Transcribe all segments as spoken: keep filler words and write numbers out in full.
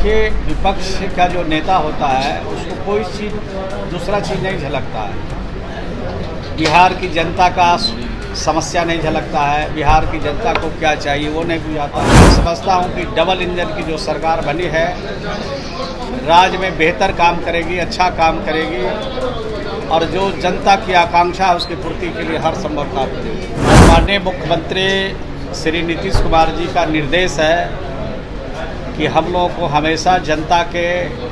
देखिए, विपक्ष का जो नेता होता है उसको कोई चीज़ दूसरा चीज़ नहीं झलकता है। बिहार की जनता का समस्या नहीं झलकता है, बिहार की जनता को क्या चाहिए वो नहीं बुझाता है। मैं समझता हूँ कि डबल इंजन की जो सरकार बनी है राज्य में बेहतर काम करेगी, अच्छा काम करेगी और जो जनता की आकांक्षा है उसकी पूर्ति के लिए हर संभव काम करेगी। माननीय मुख्यमंत्री श्री नीतीश कुमार जी का निर्देश है कि हम लोगों को हमेशा जनता के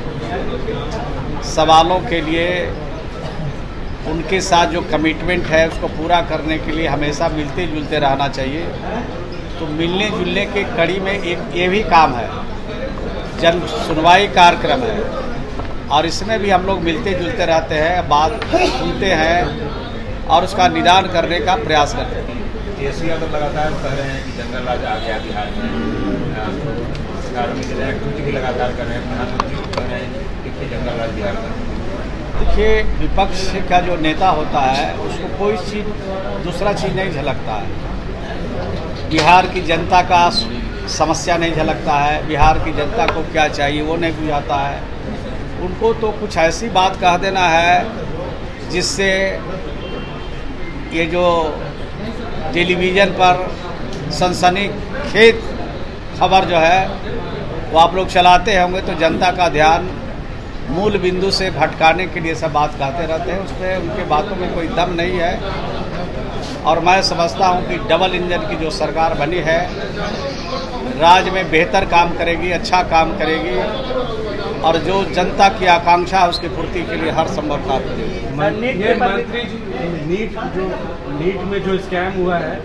सवालों के लिए उनके साथ जो कमिटमेंट है उसको पूरा करने के लिए हमेशा मिलते जुलते रहना चाहिए। तो मिलने जुलने के कड़ी में एक ये भी काम है, जन सुनवाई कार्यक्रम है और इसमें भी हम लोग मिलते जुलते रहते हैं, बात सुनते हैं और उसका निदान करने का प्रयास करते हैं। केसी यादव लगातार कह रहे हैं कि जंगल राज आ गया बिहार में, सरकार में एक्टिविटी भी लगातार कर रहे हैं, प्रधानमंत्री कह रहे हैं कि जंगल राज बिहार में। देखिए, विपक्ष का जो नेता होता है उसको कोई चीज़ दूसरा चीज़ नहीं झलकता है। बिहार की जनता का समस्या नहीं झलकता है, बिहार की जनता को क्या चाहिए वो नहीं बुझाता है। उनको तो कुछ ऐसी बात कह देना है जिससे ये जो टेलीविज़न पर सनसनीखेज खबर जो है वो आप लोग चलाते होंगे तो जनता का ध्यान मूल बिंदु से भटकाने के लिए सब बात कहते रहते हैं। उसमें उनके बातों में कोई दम नहीं है और मैं समझता हूं कि डबल इंजन की जो सरकार बनी है राज्य में बेहतर काम करेगी, अच्छा काम करेगी और जो जनता की आकांक्षा है उसकी पूर्ति के लिए हर संभव काम करेगी। मंत्री जी, नीट जो नीट में जो स्कैम हुआ है,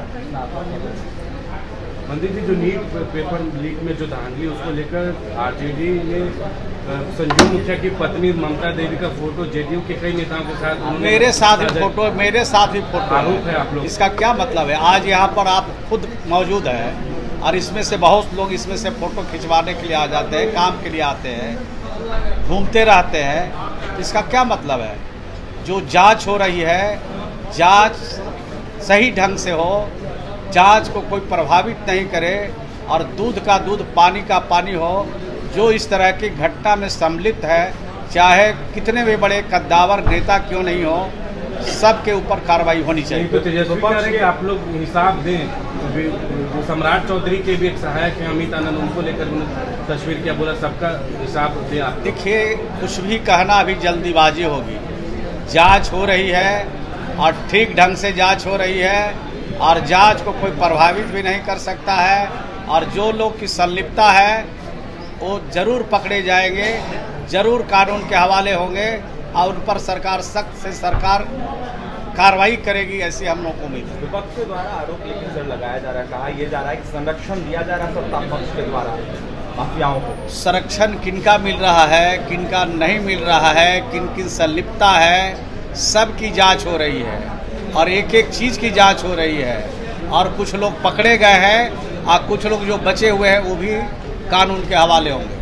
मंत्री जी जो नीट पेपर लीक में जो धांधली उसको लेकर आरजेडी ने संजू मुखिया की पत्नी ममता देवी का फोटो जेडीयू के कई नेताओं के साथ मेरे साथ ही फोटो मेरे साथ ही फोटो आरोप है आप लोग। इसका क्या मतलब है? आज यहाँ पर आप खुद मौजूद हैं और इसमें से बहुत लोग इसमें से फोटो खिंचवाने के लिए आ जाते हैं, काम के लिए आते हैं, घूमते रहते हैं। इसका क्या मतलब है? जो जांच हो रही है, जांच सही ढंग से हो, जांच को कोई प्रभावित नहीं करे और दूध का दूध पानी का पानी हो। जो इस तरह की घटना में सम्मिलित है, चाहे कितने भी बड़े कद्दावर नेता क्यों नहीं हो, सबके ऊपर कार्रवाई होनी चाहिए। तो तेजस्वी कह रहे हैं कि आप लोग हिसाब दें। सम्राट चौधरी के भी एक सहायक हैं अमित आनंद, उनको लेकर तस्वीर किया, बोला सबका हिसाब दें आप। देखिए, कुछ भी कहना अभी जल्दीबाजी होगी। जांच हो रही है और ठीक ढंग से जांच हो रही है और जांच को कोई प्रभावित भी नहीं कर सकता है और जो लोग की संलिप्तता है वो जरूर पकड़े जाएंगे, जरूर कानून के हवाले होंगे और उन पर सरकार सख्त से सरकार कार्रवाई करेगी, ऐसी हम लोगों को उम्मीद है। विपक्ष के द्वारा आरोप लेकिन सर लगाया जा रहा है, कहा यह जा रहा है कि संरक्षण दिया जा रहा है सत्ता पक्ष के द्वारा माफियाओं को। संरक्षण किनका मिल रहा है, किनका नहीं मिल रहा है, किन किन संलिप्तता है, सब की जाँच हो रही है और एक एक चीज़ की जाँच हो रही है और कुछ लोग पकड़े गए हैं और कुछ लोग जो बचे हुए हैं वो भी कानून के हवाले होंगे।